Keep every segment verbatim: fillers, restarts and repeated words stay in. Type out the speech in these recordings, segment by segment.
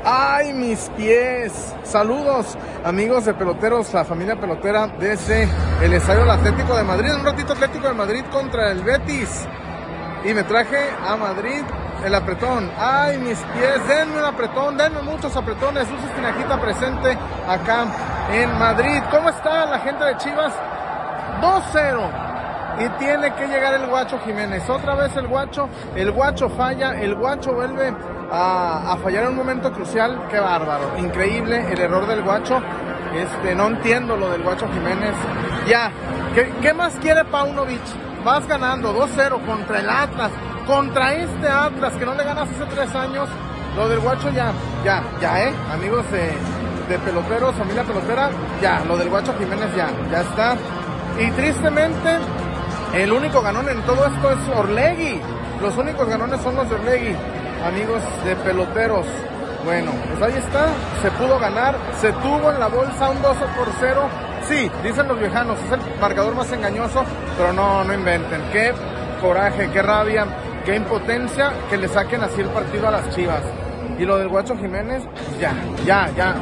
¡Ay, mis pies! Saludos, amigos de peloteros, la familia pelotera desde el Estadio del Atlético de Madrid. Un ratito Atlético de Madrid contra el Betis. Y me traje a Madrid el apretón. ¡Ay, mis pies! Denme un apretón, denme muchos apretones. Dulce Espinajita presente acá en Madrid. ¿Cómo está la gente de Chivas? dos cero. Y tiene que llegar el Guacho Jiménez. Otra vez el Guacho. El Guacho falla. El Guacho vuelve a, a fallar en un momento crucial. ¡Qué bárbaro! Increíble el error del Guacho. Este, no entiendo lo del Guacho Jiménez. Ya. ¿Qué, qué más quiere Paunovic? Vas ganando dos cero contra el Atlas. Contra este Atlas que no le ganas hace tres años. Lo del Guacho ya. Ya, ya, ¿eh? Amigos de, de peloteros, familia pelotera. Ya, lo del Guacho Jiménez ya. Ya está. Y tristemente, el único ganón en todo esto es Orlegui. Los únicos ganones son los de Orlegui, amigos de peloteros. Bueno, pues ahí está, se pudo ganar, se tuvo en la bolsa un dos por cero. Sí, dicen los viejanos, es el marcador más engañoso, pero no, no inventen. Qué coraje, qué rabia, qué impotencia que le saquen así el partido a las Chivas. Y lo del Guacho Jiménez, ya, ya, ya.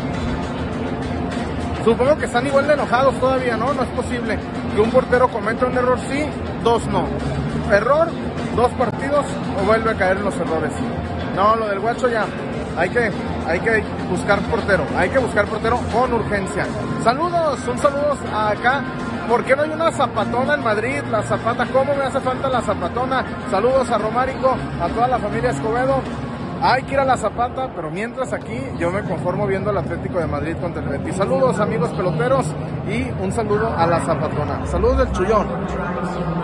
Supongo que están igual de enojados todavía, ¿no? No es posible que un portero cometa un error sí, dos no. Error, dos partidos o vuelve a caer en los errores. No, lo del Guacho ya. Hay que, hay que buscar portero. Hay que buscar portero con urgencia. Saludos, un saludos acá. ¿Por qué no hay una zapatona en Madrid? La zapata, ¿cómo me hace falta la zapatona? Saludos a Romárico, a toda la familia Escobedo. Hay que ir a la Zapata, pero mientras aquí yo me conformo viendo el Atlético de Madrid contra el Betis. Saludos, amigos peloteros, y un saludo a la Zapatona. Saludos del Chullón.